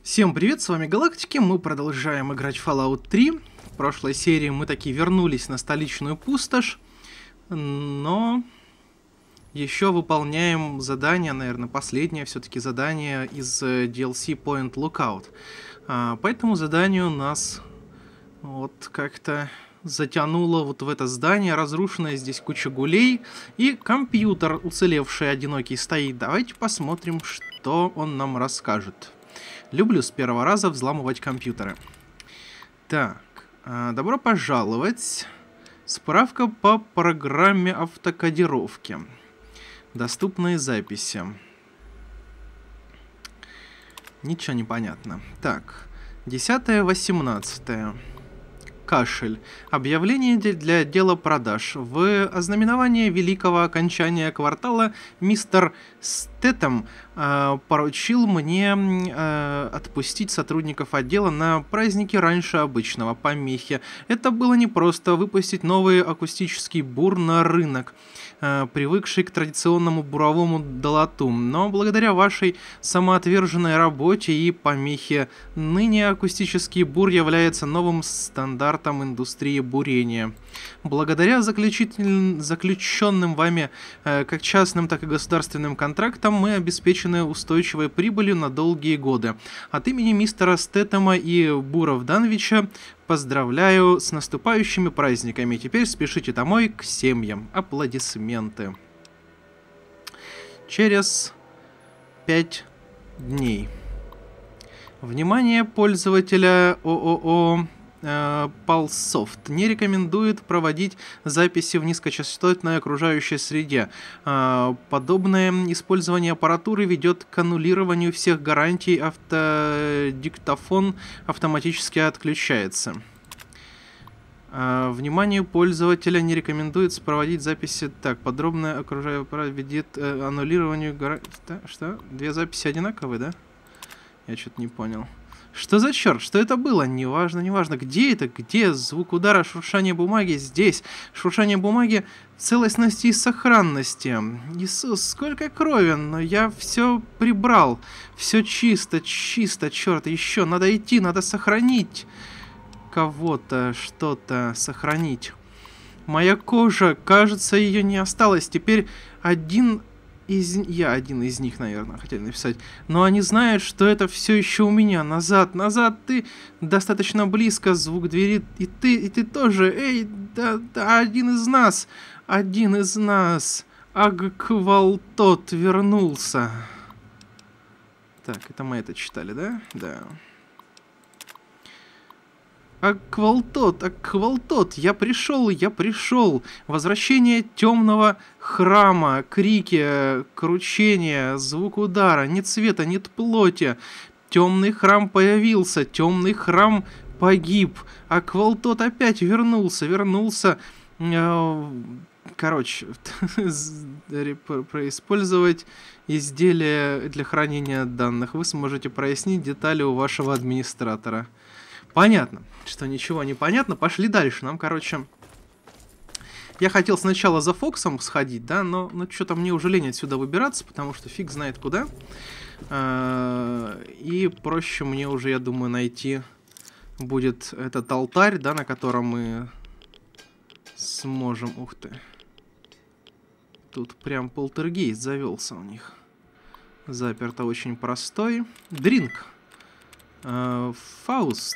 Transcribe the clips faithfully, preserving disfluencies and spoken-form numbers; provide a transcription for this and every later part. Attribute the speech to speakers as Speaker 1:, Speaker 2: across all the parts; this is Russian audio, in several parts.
Speaker 1: Всем привет, с вами Галактики, мы продолжаем играть в Fallout три. В прошлой серии мы таки вернулись на столичную пустошь, но еще выполняем задание, наверное, последнее все-таки задание из ди эл си Point Lookout. А, по этому заданию нас вот как-то затянуло вот в это здание, разрушенное, здесь куча гулей, и компьютер, уцелевший, одинокий, стоит. Давайте посмотрим, что он нам расскажет. Люблю с первого раза взламывать компьютеры. Так, э, добро пожаловать. Справка по программе автокодировки. Доступные записи. Ничего не понятно. Так, десятое восемнадцатое. Кашель. Объявление для отдела продаж. В ознаменование великого окончания квартала мистер Стэтэм э, поручил мне э, отпустить сотрудников отдела на праздники раньше обычного. Помехи. Это было непросто выпустить новый акустический бур на рынок, э, привыкший к традиционному буровому долоту. Но благодаря вашей самоотверженной работе и помехе ныне акустический бур является новым стандартом индустрии бурения. Благодаря заключенным вами э, как частным, так и государственным контрактам мы обеспечены устойчивой прибылью на долгие годы. От имени мистера Стэтэма и Буров Дановича поздравляю с наступающими праздниками. Теперь спешите домой к семьям. Аплодисменты. Через пять дней. Внимание пользователя ООО Палсофт не рекомендует проводить записи в низкочастотной окружающей среде. Подобное использование аппаратуры ведет к аннулированию всех гарантий. Автодиктофон автоматически отключается. Вниманию пользователя не рекомендуется проводить записи. Так, подробное окружающее аппарат ведет э, аннулированию гарантий. Что? Две записи одинаковые, да? Я что-то не понял. Что за черт? Что это было? Неважно, неважно. Где это? Где? Звук удара, шуршание бумаги. Здесь. Шуршание бумаги в целостности и сохранности. Иисус, сколько крови, но я все прибрал. Все чисто, чисто, черт. Еще надо идти, надо сохранить. Кого-то, что-то сохранить. Моя кожа, кажется, ее не осталось. Теперь один... Из... Я один из них, наверное, хотели написать. Но они знают, что это все еще у меня. Назад, назад, ты достаточно близко, звук двери. И ты, и ты тоже. Эй, да, да, один из нас. Один из нас. Агквалтот вернулся. Так, это мы это читали, да? Да. Аквалтот, Аквалтот, я пришел, я пришел. Возвращение темного храма, крики, кручение, звук удара, нет света, нет плоти. Темный храм появился, темный храм погиб. Аквалтот опять вернулся, вернулся. Короче, происпользовать изделия для хранения данных. Вы сможете прояснить детали у вашего администратора. Понятно, что ничего не понятно. Пошли дальше. Нам, короче... Я хотел сначала за Фоксом сходить, да, но, но что-то мне уже лень отсюда выбираться, потому что фиг знает куда. И проще мне уже, я думаю, найти будет этот алтарь, да, на котором мы сможем... Ух ты. Тут прям полтергейст завелся у них. Заперто очень простой. Дринк. Фауст.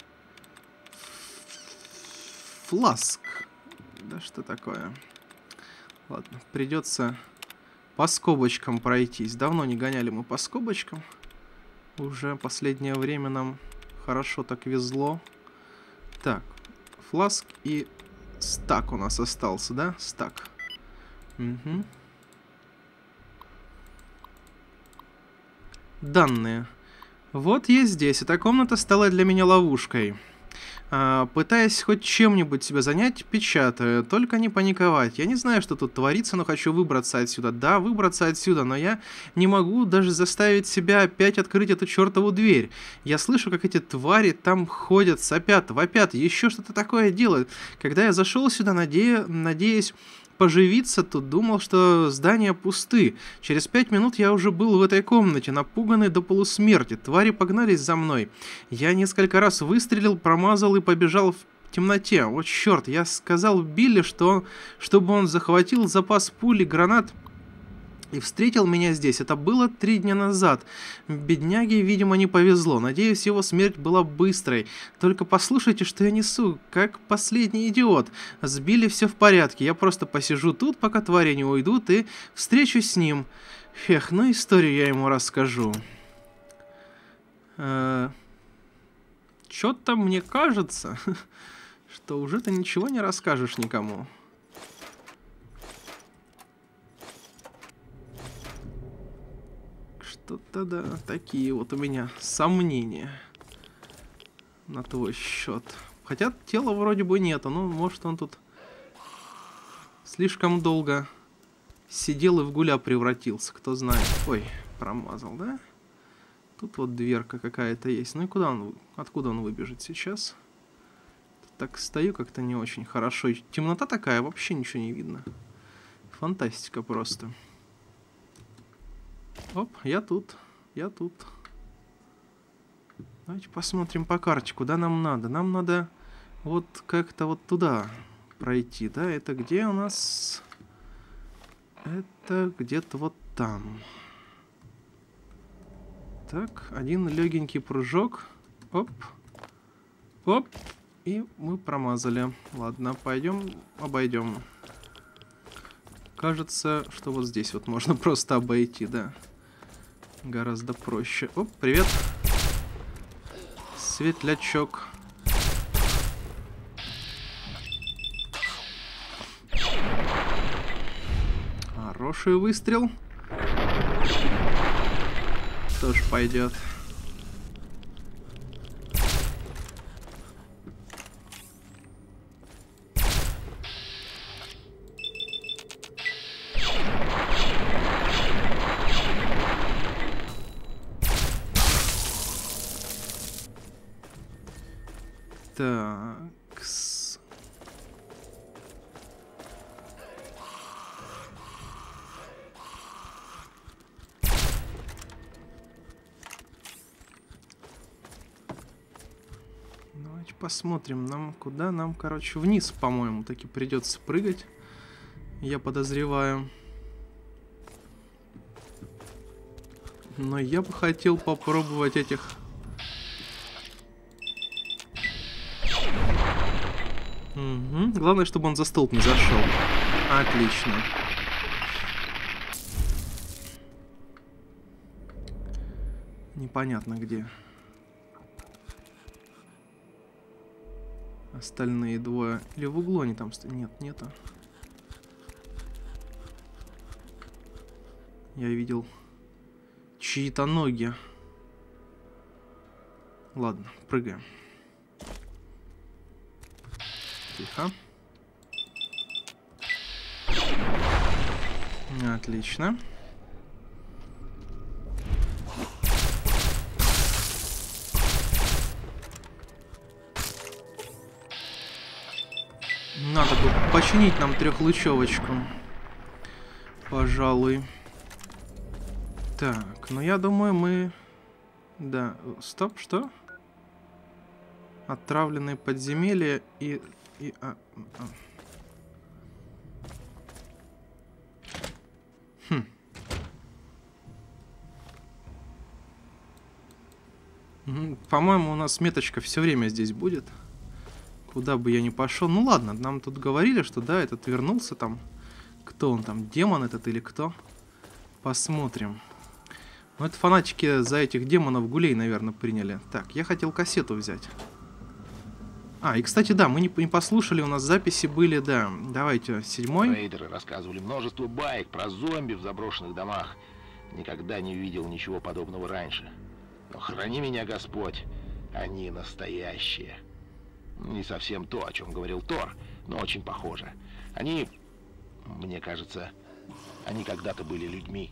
Speaker 1: Фласк. Да что такое? Ладно, придется по скобочкам пройтись. Давно не гоняли мы по скобочкам. Уже последнее время нам хорошо так везло. Так, фласк и стак у нас остался, да? Стак. Угу. Данные. Вот я здесь. Эта комната стала для меня ловушкой. А, пытаясь хоть чем-нибудь себя занять, печатаю. Только не паниковать. Я не знаю, что тут творится, но хочу выбраться отсюда. Да, выбраться отсюда, но я не могу даже заставить себя опять открыть эту чертову дверь. Я слышу, как эти твари там ходят, сопят, вопят, еще что-то такое делают. Когда я зашел сюда, наде... надеясь поживиться тут, думал, что здания пусты. Через пять минут я уже был в этой комнате, напуганный до полусмерти. Твари погнались за мной. Я несколько раз выстрелил, промазал и побежал в темноте. Вот черт, я сказал Билли, что чтобы он захватил запас пуль и гранат и встретил меня здесь. Это было три дня назад. Бедняге, видимо, не повезло. Надеюсь, его смерть была быстрой. Только послушайте, что я несу, как последний идиот. С Билли все в порядке. Я просто посижу тут, пока твари не уйдут, и встречусь с ним. Эх, ну историю я ему расскажу. Э-э- Чё-то мне кажется, что уже ты ничего не расскажешь никому. Что-то да, такие вот у меня сомнения на твой счет. Хотя тела вроде бы нету, ну может он тут слишком долго сидел и в гуля превратился, кто знает. Ой, промазал, да? Тут вот дверка какая-то есть. Ну и куда он, откуда он выбежит сейчас? Так стою как-то не очень хорошо. Темнота такая, вообще ничего не видно. Фантастика просто. Оп, я тут, я тут. Давайте посмотрим по карте, куда нам надо. Нам надо вот как-то вот туда пройти, да? Это где у нас? Это где-то вот там. Так, один легенький прыжок. Оп. Оп. И мы промазали. Ладно, пойдем, обойдем. Кажется, что вот здесь вот можно просто обойти, да. Гораздо проще. Оп, привет. Светлячок. Хороший выстрел. Тоже пойдет. Так. Давайте посмотрим, нам куда нам, короче, вниз, по-моему, таки придется прыгать. Я подозреваю. Но я бы хотел попробовать этих... Угу. Главное, чтобы он за столб не зашел. Отлично. Непонятно где. Остальные двое. Или в углу они там стоят? Нет, нету. Я видел чьи-то ноги. Ладно, прыгаем. Тихо. Отлично. Надо бы починить нам трехлучевочку. Пожалуй. Так, ну я думаю, мы... Да, стоп, что? Отравленные подземелья и... и а, а. Хм. По-моему, у нас меточка все время здесь будет. Куда бы я ни пошел. Ну ладно, нам тут говорили, что да, этот вернулся там. Кто он там, демон этот или кто? Посмотрим. Ну это фанатики за этих демонов гулей, наверное, приняли. Так, я хотел кассету взять. А, и кстати, да, мы не, не послушали, у нас записи были, да. Давайте, седьмой.
Speaker 2: Рейдеры рассказывали множество баек про зомби в заброшенных домах. Никогда не видел ничего подобного раньше. Но храни меня, Господь, они настоящие. Не совсем то, о чем говорил Тор, но очень похоже. Они, мне кажется, они когда-то были людьми.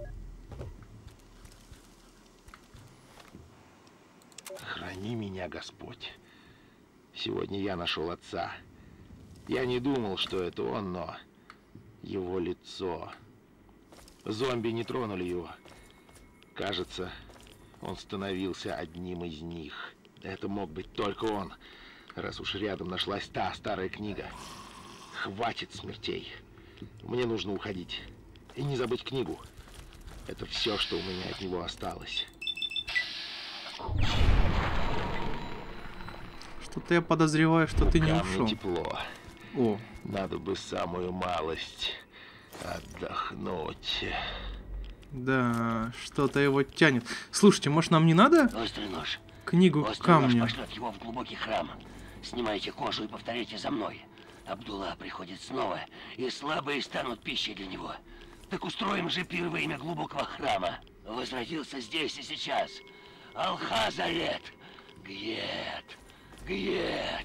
Speaker 2: Храни меня, Господь. Сегодня я нашел отца. Я не думал, что это он, но его лицо. Зомби не тронули его. Кажется, он становился одним из них. Это мог быть только он, раз уж рядом нашлась та старая книга. Хватит смертей. Мне нужно уходить. И не забыть книгу. Это все, что у меня от него осталось.
Speaker 1: Что-то я подозреваю, что ты не ушел.
Speaker 2: Тепло.
Speaker 1: О.
Speaker 2: Надо бы самую малость отдохнуть.
Speaker 1: Да, что-то его тянет. Слушайте, может, нам не надо
Speaker 3: Острый нож.
Speaker 1: книгу
Speaker 3: Острый
Speaker 1: камня?
Speaker 3: нож пошлет его в глубокий храм. Снимайте кожу и повторяйте за мной. Абдулла приходит снова, и слабые станут пищей для него. Так устроим же пир во имя глубокого храма. Возвратился здесь и сейчас. Алхазарет. Гет. Гет.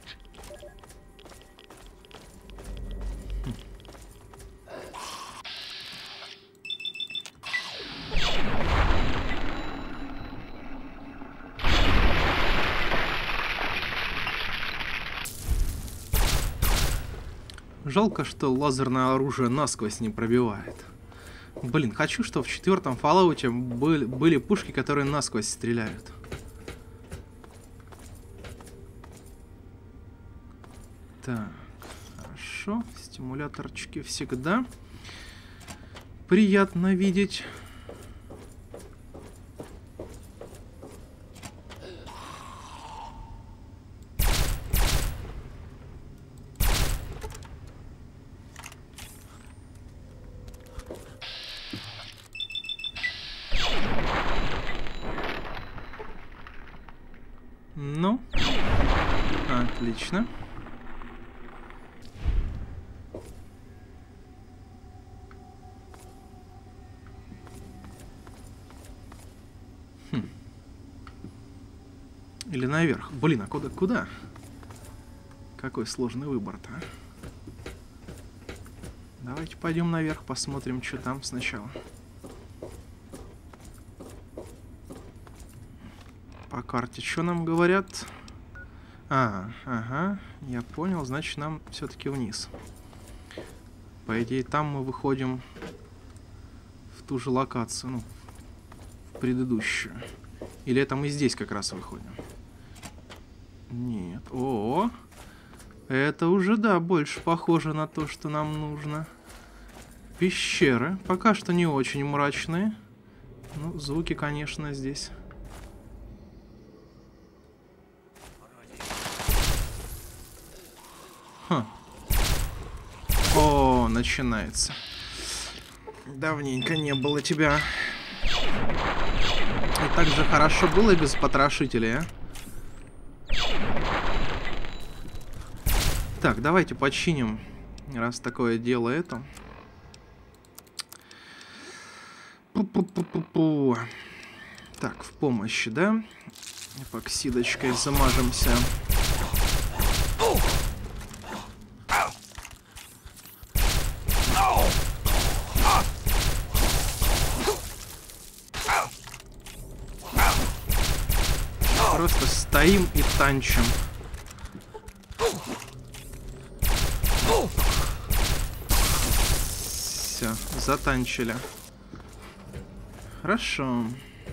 Speaker 1: Жалко, что лазерное оружие насквозь не пробивает. Блин, хочу, чтобы в четвертом Fallout были, были пушки, которые насквозь стреляют. Так, хорошо. Стимуляторчики всегда приятно видеть. Ну, отлично. Хм. Или наверх. Блин, а куда, куда? Какой сложный выбор-то, а? Давайте пойдем наверх, посмотрим, что там сначала. По карте что нам говорят? А, ага, я понял, значит нам все-таки вниз. По идее, там мы выходим в ту же локацию, ну, в предыдущую. Или это мы здесь как раз выходим? Нет. О, это уже, да, больше похоже на то, что нам нужно. Пещеры. Пока что не очень мрачные. Ну, звуки, конечно, здесь. Ха. О, начинается. Давненько не было тебя. И так же хорошо было и без потрошителей, а? Так, давайте починим, раз такое дело это. Пу-пу-пу-пу-пу. Так, в помощи, да? Эпоксидочкой замажемся. Просто стоим и танчим. Все, затанчили. Хорошо.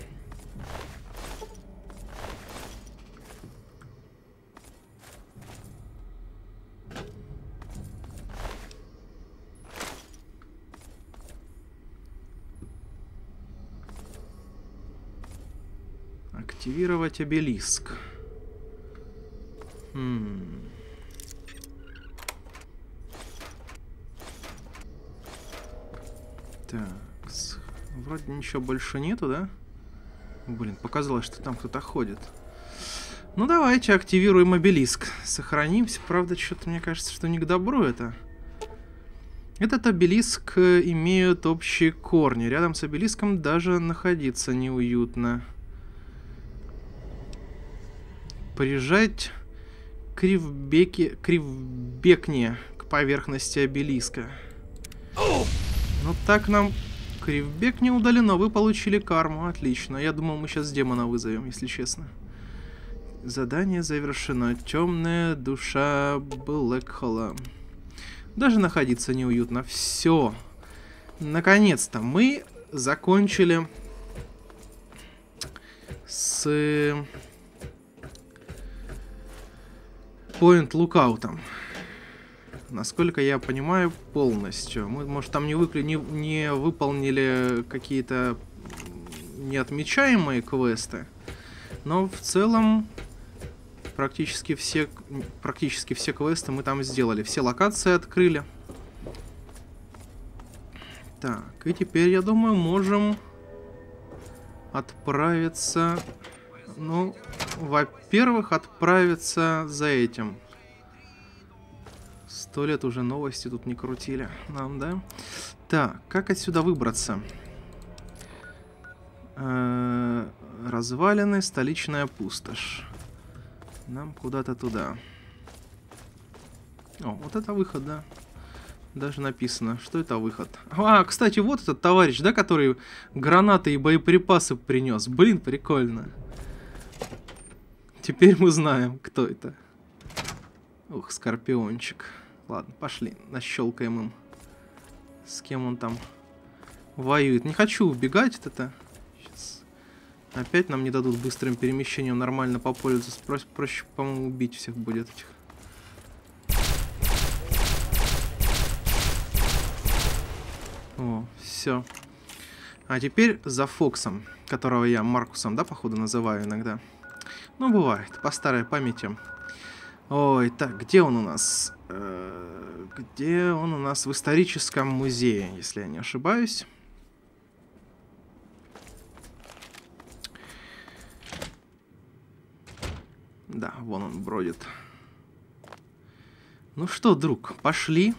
Speaker 1: Активировать обелиск. Хм. Так, вроде ничего больше нету, да? Блин, показалось, что там кто-то ходит. Ну давайте активируем обелиск. Сохранимся. Правда, что-то мне кажется, что не к добру это. Этот обелиск имеет общие корни. Рядом с обелиском даже находиться неуютно. Приезжать кривбеки, кривбекне к поверхности обелиска. Ну так нам кривбек не удалено. Вы получили карму. Отлично. Я думал, мы сейчас демона вызовем, если честно. Задание завершено. Темная душа Блэкхолла. Даже находиться неуютно. Все. Наконец-то мы закончили с Point Lookout. Насколько я понимаю, полностью. Мы, может, там не, выкли... не, не выполнили какие-то неотмечаемые квесты, но в целом практически все, практически все квесты мы там сделали. Все локации открыли. Так, и теперь, я думаю, можем отправиться... Ну, во-первых, отправиться за этим. Сто лет уже новости тут не крутили нам, да? Так, как отсюда выбраться? Э-э- развалины, столичная пустошь. Нам куда-то туда. О, вот это выход, да? Даже написано, что это выход. А, кстати, вот этот товарищ, да, который гранаты и боеприпасы принес. Блин, прикольно. Теперь мы знаем, кто это. Ух, скорпиончик. Ладно, пошли, нащелкаем им. С кем он там воюет. Не хочу убегать от это. Сейчас. Опять нам не дадут быстрым перемещением нормально попользоваться. Проще, проще по-моему, убить всех будет этих. О, все. А теперь за Фоксом, которого я Маркусом, да, походу, называю иногда. Ну, бывает, по старой памяти. Ой, так, где он у нас? Э-э- где он у нас? В историческом музее, если я не ошибаюсь. Да, вон он бродит. Ну что, друг, пошли.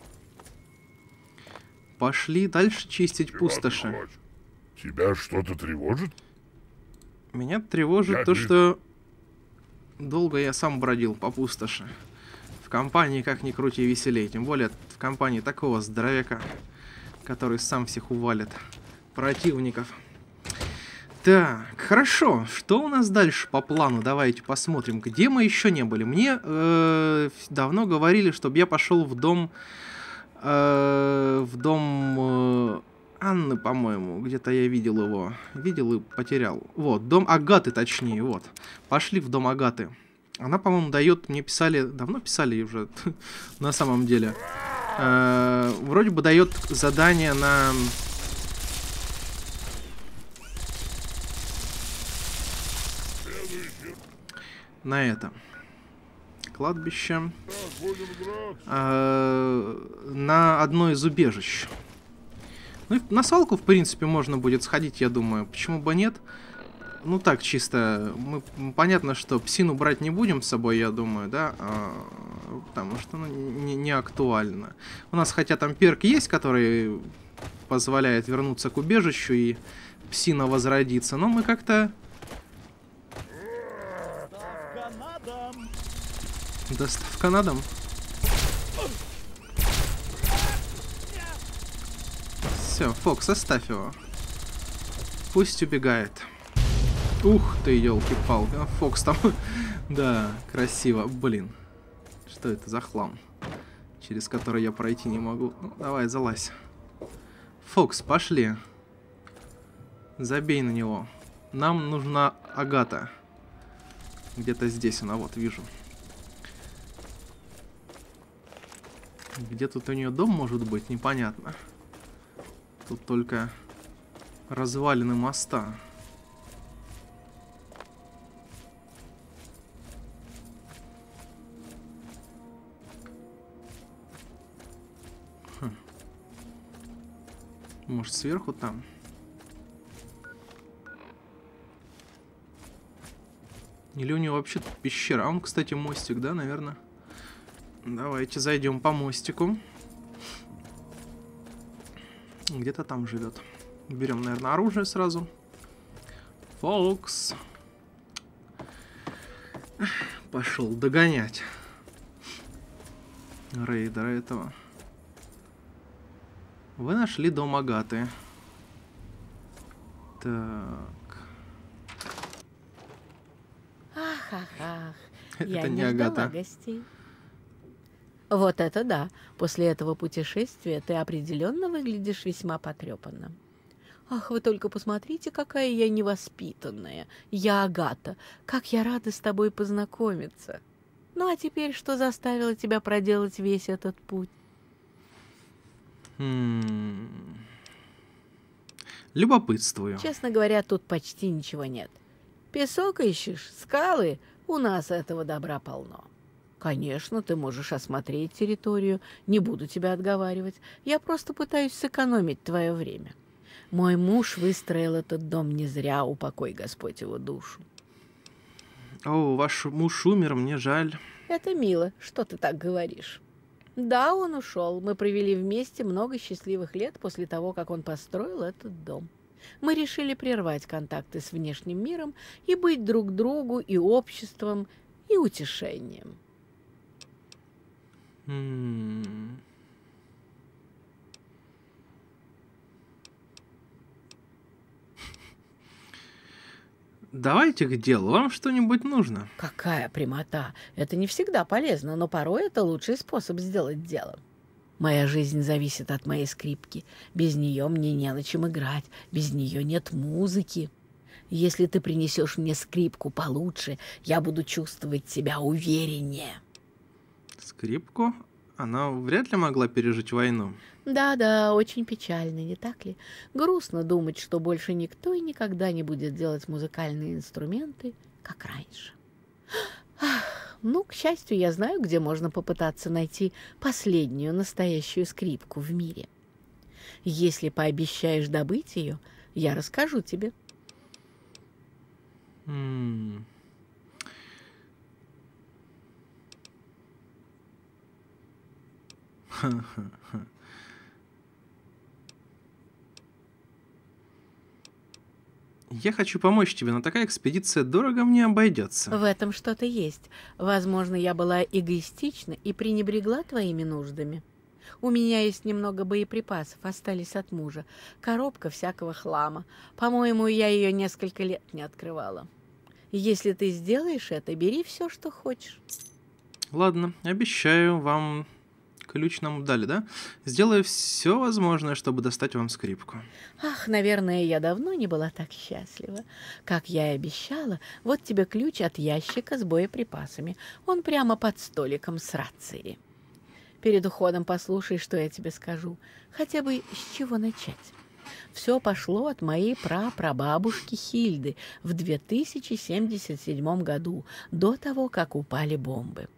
Speaker 1: Пошли дальше чистить
Speaker 4: Чего
Speaker 1: пустоши.
Speaker 4: ты хочешь? Тебя что-то тревожит?
Speaker 1: Меня тревожит
Speaker 4: Я
Speaker 1: то,
Speaker 4: вижу.
Speaker 1: что долго я сам бродил по пустоши. В компании как ни крути веселей. Тем более в компании такого здоровяка, который сам всех увалит. Противников. Так, хорошо. Что у нас дальше по плану? Давайте посмотрим, где мы еще не были. Мне э, давно говорили, чтобы я пошел в дом... Э, в дом... Э, Анны, по-моему. Где-то я видел его. Видел и потерял. Вот, дом Агаты, точнее, вот. Пошли в дом Агаты. Она, по-моему, дает... Мне писали... Давно писали уже, на самом деле. Э, вроде бы дает задание на... На это. Кладбище. Э, на одно из убежищ. Ну, на свалку, в принципе, можно будет сходить, я думаю. Почему бы нет? Ну, так, чисто. Мы, понятно, что псину брать не будем с собой, я думаю, да? А, потому что ну, не, не актуально. У нас хотя там перк есть, который позволяет вернуться к убежищу и псина возродиться. Но мы как-то... Доставка на дом. Все, Фокс, оставь его. Пусть убегает. Ух ты, елки-палки. А, Фокс там... Да, красиво. Блин. Что это за хлам? Через который я пройти не могу. Ну, давай, залазь. Фокс, пошли. Забей на него. Нам нужна Агата. Где-то здесь она, вот, вижу. Где тут у нее дом может быть, непонятно. Тут только развалины моста. Хм. Может, сверху там? Или у него вообще тут пещера? А он, кстати, мостик, да, наверное? Давайте зайдем по мостику. Где-то там живет. Берем, наверное, оружие сразу. Фокс. Пошел догонять рейдера этого. Вы нашли дом Агаты. Так.
Speaker 5: Ах, ах, ах.
Speaker 1: Это
Speaker 5: Я
Speaker 1: не
Speaker 5: не ждала
Speaker 1: Агата.
Speaker 5: гостей. Вот это да! После этого путешествия ты определенно выглядишь весьма потрепанно. Ах, вы только посмотрите, какая я невоспитанная. Я Агата. Как я рада с тобой познакомиться. Ну а теперь что заставило тебя проделать весь этот путь?
Speaker 1: М, Любопытствую.
Speaker 5: Честно говоря, тут почти ничего нет. Песок ищешь, скалы, у нас этого добра полно. Конечно, ты можешь осмотреть территорию, не буду тебя отговаривать. Я просто пытаюсь сэкономить твое время. Мой муж выстроил этот дом не зря, упокой Господь его душу.
Speaker 1: О, ваш муж умер, мне жаль.
Speaker 5: Это мило, что ты так говоришь. Да, он ушел. Мы провели вместе много счастливых лет после того, как он построил этот дом. Мы решили прервать контакты с внешним миром и быть друг другу и обществом, и утешением.
Speaker 1: М. Давайте к делу. Вам что-нибудь нужно?
Speaker 5: Какая прямота! Это не всегда полезно, но порой это лучший способ сделать дело. Моя жизнь зависит от моей скрипки. Без нее мне не на чем играть, без нее нет музыки. Если ты принесешь мне скрипку получше, я буду чувствовать себя увереннее.
Speaker 1: Скрипку? Она вряд ли могла пережить войну.
Speaker 5: Да-да, очень печально, не так ли? Грустно думать, что больше никто и никогда не будет делать музыкальные инструменты, как раньше. Ах, ну, к счастью, я знаю, где можно попытаться найти последнюю настоящую скрипку в мире. Если пообещаешь добыть ее, я расскажу тебе.
Speaker 1: М. Ха-ха-ха. Я хочу помочь тебе, но такая экспедиция дорого мне обойдется.
Speaker 5: В этом что-то есть. Возможно, я была эгоистична и пренебрегла твоими нуждами. У меня есть немного боеприпасов, остались от мужа. Коробка всякого хлама. По-моему, я ее несколько лет не открывала. Если ты сделаешь это, бери все, что хочешь.
Speaker 1: Ладно, обещаю вам... Ключ нам дали, да? Сделаю все возможное, чтобы достать вам скрипку.
Speaker 5: Ах, наверное, я давно не была так счастлива. Как я и обещала, вот тебе ключ от ящика с боеприпасами. Он прямо под столиком с рацией. Перед уходом послушай, что я тебе скажу. Хотя бы с чего начать. Все пошло от моей прапрабабушки Хильды в две тысячи семьдесят седьмом году, до того, как упали бомбы.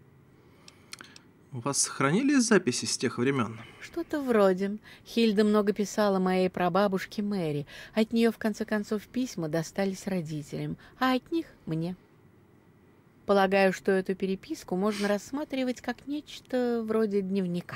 Speaker 1: У вас сохранились записи с тех времен?
Speaker 5: Что-то вроде. Хильда много писала моей прабабушке Мэри. От нее, в конце концов, письма достались родителям, а от них — мне. Полагаю, что эту переписку можно рассматривать как нечто вроде дневника.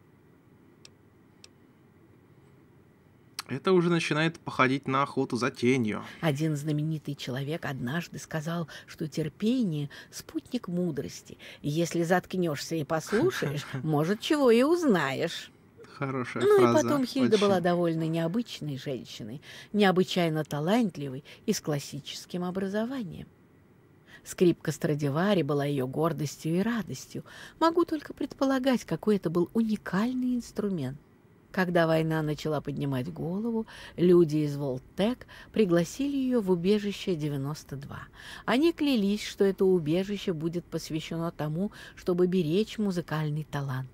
Speaker 1: Это уже начинает походить на охоту за тенью.
Speaker 5: Один знаменитый человек однажды сказал, что терпение — спутник мудрости. И если заткнешься и послушаешь, может, чего и узнаешь.
Speaker 1: Хорошая
Speaker 5: Ну
Speaker 1: фраза.
Speaker 5: и потом Хильда
Speaker 1: Очень.
Speaker 5: была довольно необычной женщиной, необычайно талантливой и с классическим образованием. Скрипка Страдивари была ее гордостью и радостью. Могу только предполагать, какой это был уникальный инструмент. Когда война начала поднимать голову, люди из Волтек пригласили ее в убежище девяносто два. Они клялись, что это убежище будет посвящено тому, чтобы беречь музыкальный талант.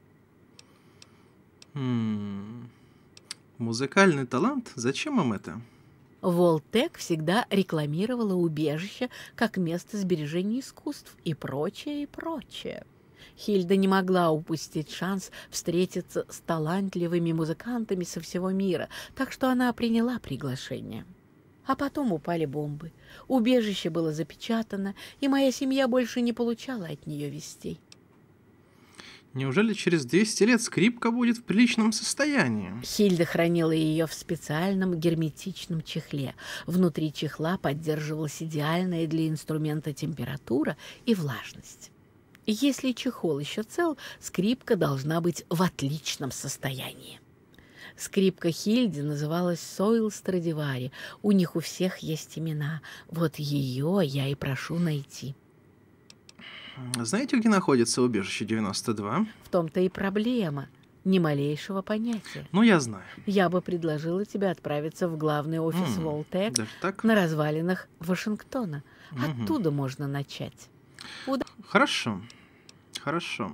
Speaker 1: М. Музыкальный талант? Зачем им это?
Speaker 5: Волтек всегда рекламировала убежище как место сбережения искусств и прочее, и прочее. Хильда не могла упустить шанс встретиться с талантливыми музыкантами со всего мира, так что она приняла приглашение. А потом упали бомбы. Убежище было запечатано, и моя семья больше не получала от нее вестей.
Speaker 1: Неужели через двести лет скрипка будет в приличном состоянии?
Speaker 5: Хильда хранила ее в специальном герметичном чехле. Внутри чехла поддерживалась идеальная для инструмента температура и влажность. Если чехол еще цел, скрипка должна быть в отличном состоянии. Скрипка Хильды называлась Сойл Страдивари. У них у всех есть имена. Вот ее я и прошу найти.
Speaker 1: Знаете, где находится убежище девяносто два?
Speaker 5: В том-то и проблема. Ни малейшего понятия.
Speaker 1: Ну, я знаю.
Speaker 5: Я бы предложила тебе отправиться в главный офис
Speaker 1: М,
Speaker 5: Волтек
Speaker 1: даже так?
Speaker 5: на развалинах Вашингтона.
Speaker 1: Мгм.
Speaker 5: Оттуда можно начать. Уда-
Speaker 1: Хорошо. Хорошо.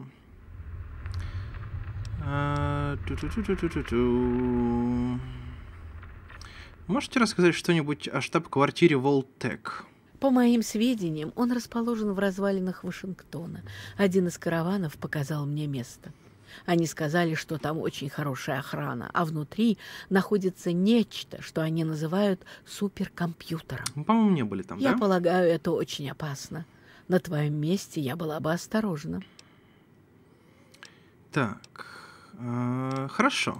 Speaker 1: А, ту-ту-ту-ту-ту-ту. Можете рассказать что-нибудь о штаб-квартире Волтек?
Speaker 5: По моим сведениям, он расположен в развалинах Вашингтона. Один из караванов показал мне место. Они сказали, что там очень хорошая охрана, а внутри находится нечто, что они называют суперкомпьютером.
Speaker 1: Мы, по-моему, не были там,
Speaker 5: Я
Speaker 1: да?
Speaker 5: полагаю, это очень опасно. На твоем месте я была бы осторожна.
Speaker 1: Так, э, хорошо.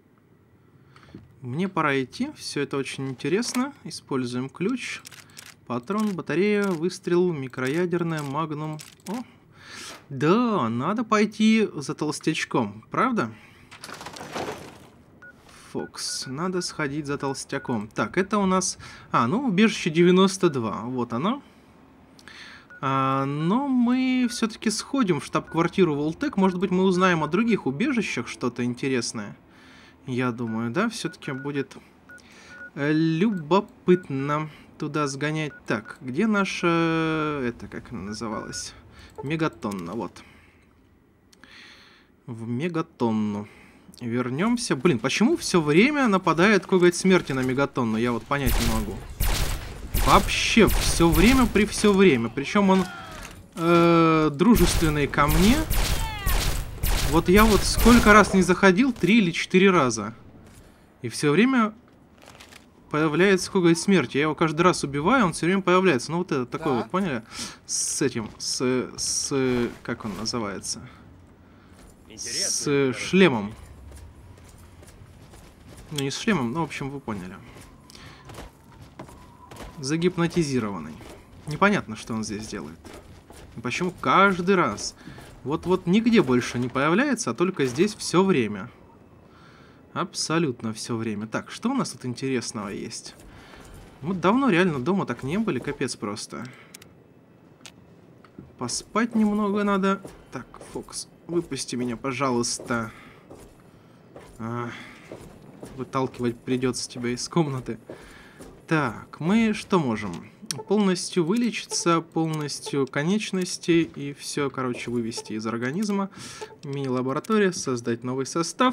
Speaker 1: Мне пора идти. Все это очень интересно. Используем ключ. Патрон, батарея, выстрел, микроядерная, магнум. О, да, надо пойти за толстячком, правда? Фокс, надо сходить за толстяком. Так, это у нас... А, ну, убежище девяносто два. Вот оно. А, но мы все-таки сходим в штаб-квартиру Волтек. Может быть, мы узнаем о других убежищах что-то интересное. Я думаю, да, все-таки будет э, любопытно туда сгонять. Так, где наша... Это как она называлась? Мегатонна, вот. В Мегатонну. Вернемся. Блин, почему все время нападает коготь смерти на Мегатонну? Я вот понять не могу. Вообще, все время при все время. Причем он э, дружественный ко мне. Вот я вот сколько раз не заходил, три или четыре раза. И все время появляется коготь смерти. Я его каждый раз убиваю, он все время появляется. Ну вот это такой
Speaker 6: Да.
Speaker 1: вот, поняли? С этим, с, с... Как он называется? С шлемом. Ну не с шлемом, но в общем вы поняли. Загипнотизированный. Непонятно, что он здесь делает. И почему каждый раз? Вот-вот нигде больше не появляется, а только здесь все время. Абсолютно все время. Так, что у нас тут интересного есть? Мы давно реально дома так не были, капец просто. Поспать немного надо. Так, Фокс, выпусти меня, пожалуйста. А, выталкивать придется тебя из комнаты. Так, мы что можем? Полностью вылечиться, полностью конечности и все, короче, вывести из организма. Мини-лаборатория, создать новый состав.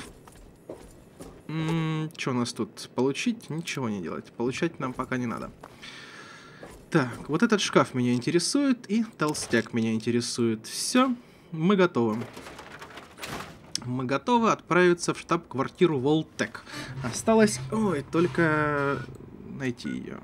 Speaker 1: Что у нас тут? Получить? Ничего не делать. Получать нам пока не надо. Так, вот этот шкаф меня интересует, и толстяк меня интересует. Все, мы готовы. Мы готовы отправиться в штаб-квартиру Волтек. Осталось, ой, только найти ее.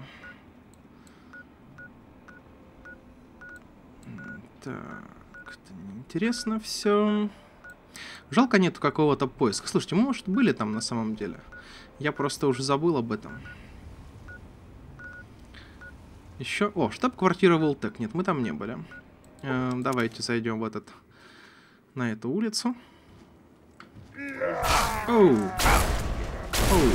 Speaker 1: Так, это неинтересно все. Жалко нету какого-то поиска. Слушайте, мы, может, были там на самом деле. Я просто уже забыл об этом. Еще... О, штаб-квартира Волтек. Нет, мы там не были. Э, давайте зайдем в этот... На эту улицу. Оу. Оу.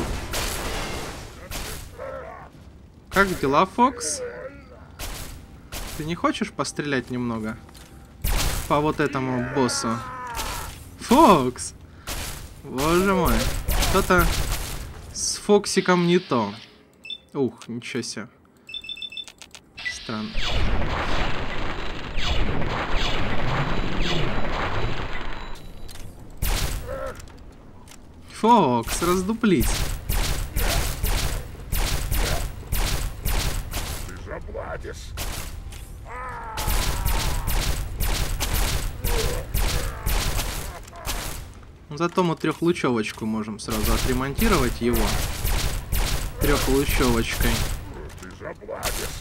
Speaker 1: Как дела, Фокс? Ты не хочешь пострелять немного? По вот этому боссу. Фокс! Боже мой. Что-то с Фоксиком не то. Ух, ничего себе. Странно. Фокс, раздуплись.
Speaker 4: Ты заплатишь.
Speaker 1: Зато мы трехлучевочку можем сразу отремонтировать его. Трехлучевочкой.
Speaker 4: Ты заплатишь.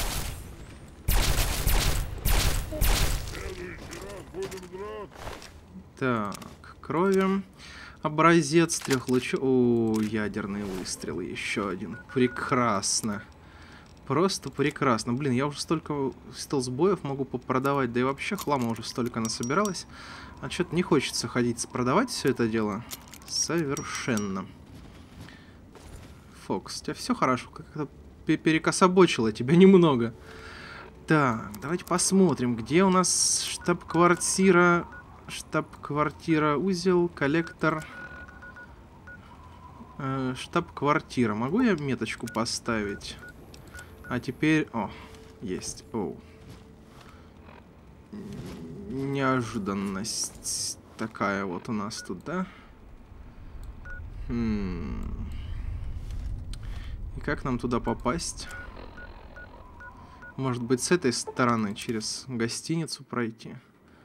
Speaker 1: Так, крови. Образец трехлучев... О, ядерные выстрелы. Еще один. Прекрасно. Просто прекрасно. Блин, я уже столько стелс-боев могу попродавать. Да и вообще хлама уже столько насобиралось. А что-то не хочется ходить продавать все это дело. Совершенно. Фокс, у тебя все хорошо. Как-то перекособочило тебя немного. Так, давайте посмотрим, где у нас штаб-квартира. Штаб-квартира, узел, коллектор. Э, штаб-квартира. Могу я меточку поставить? А теперь... О, есть. Оу. Неожиданность такая вот у нас тут, да? Хм. И как нам туда попасть? Может быть, с этой стороны, через гостиницу пройти?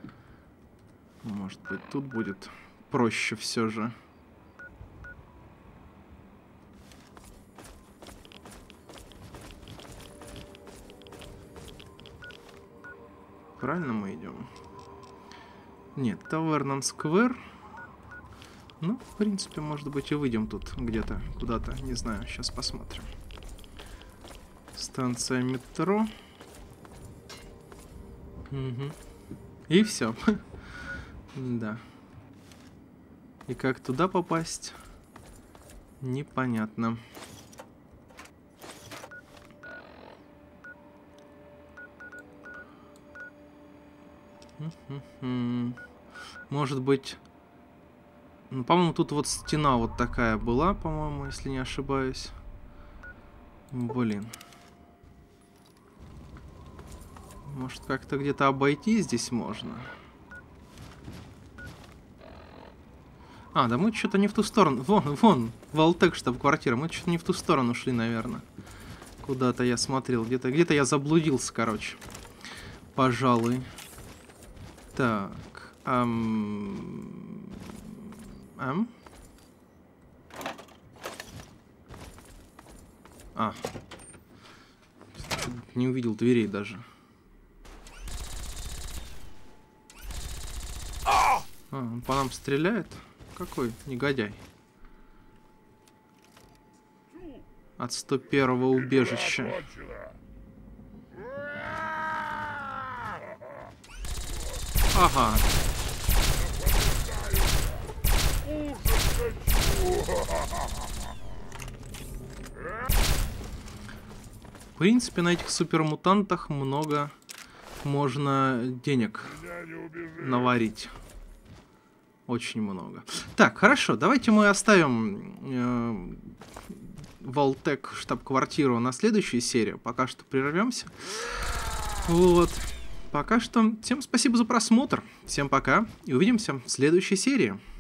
Speaker 1: Может быть, тут будет проще все же. Правильно мы идем? Нет, Тавернан Сквер. Ну, в принципе, может быть, и выйдем тут где-то, куда-то. Не знаю, сейчас посмотрим. Станция метро. Угу. И все. Да. И как туда попасть? Непонятно. Может быть... Ну, по-моему, тут вот стена вот такая была, по-моему, если не ошибаюсь. Блин. Может, как-то где-то обойти здесь можно? А, да мы что-то не в ту сторону. Вон, вон, Валтек, штаб-квартира. Мы что-то не в ту сторону шли, наверное. Куда-то я смотрел. Где-то где-то я заблудился, короче. Пожалуй. Так. Ам... Ам? А. Не увидел дверей даже. А, он по нам стреляет? Какой негодяй. От сто первого убежища. Ага. В принципе, на этих супермутантах много можно денег наварить. Очень много. Так, хорошо, давайте мы оставим э, Валтек штаб-квартиру на следующую серию. Пока что прервемся. Вот. Пока что всем спасибо за просмотр. Всем пока и увидимся в следующей серии.